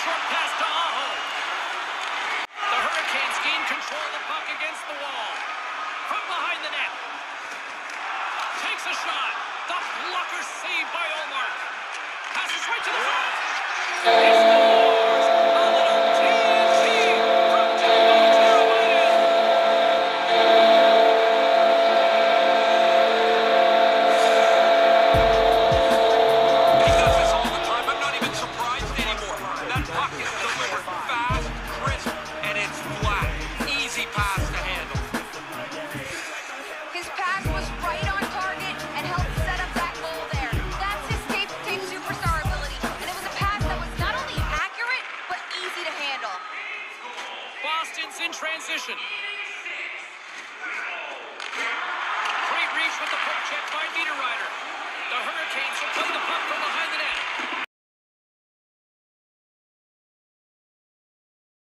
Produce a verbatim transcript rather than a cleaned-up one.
short pass to Aho. The Hurricanes gain control of the puck against the wall. From behind the net. Takes a shot. The blocker saved by Omar. Passes right to the front. He scores! A little T N T from Teuvo Teravainen. He does this all the time. I'm not even surprised anymore. That puck is delivered fast, crisp, and it's flat. Easy pass to handle. His pass was right on target and helped set up that goal there. That's his tape tape superstar ability. And it was a pass that was not only accurate, but easy to handle. Boston's in transition.